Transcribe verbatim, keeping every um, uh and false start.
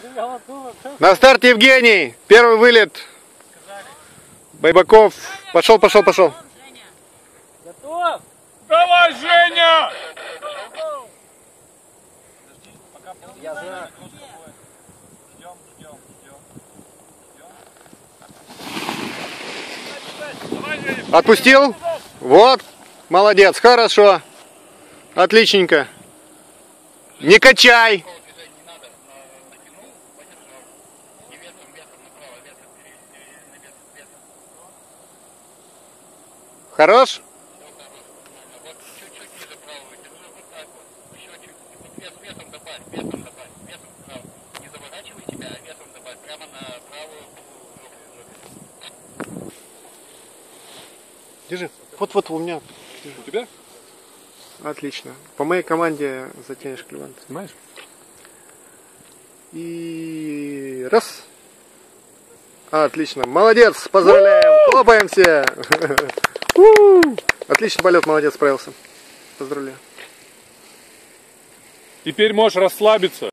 На старт, Евгений. Первый вылет. Байбаков. Пошел, пошел, пошел. Готов? Давай, Женя! Я за... Ждем, ждем, ждем. Отпустил? Вот. Молодец, хорошо. Отличненько. Не качай. Хорош? Держи. Вот-вот у меня. У тебя? Отлично. По моей команде затянешь клеван. Снимаешь? И раз. Отлично. Молодец. Поздравляем. Хлопаем все. Отличный полет. Молодец, справился. Поздравляю. Теперь можешь расслабиться.